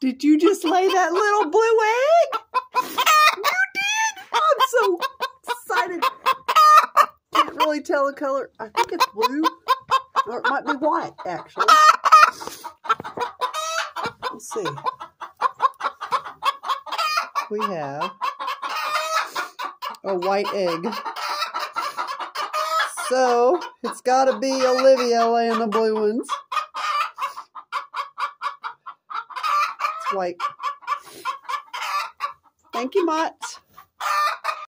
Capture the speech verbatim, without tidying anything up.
Did you just lay that little blue egg? You did? I'm so excited. Can't really tell the color. I think it's blue. Or it might be white, actually. Let's see. We have a white egg. So, it's got to be Olivia laying the blue ones. It's white. Thank you, Mott.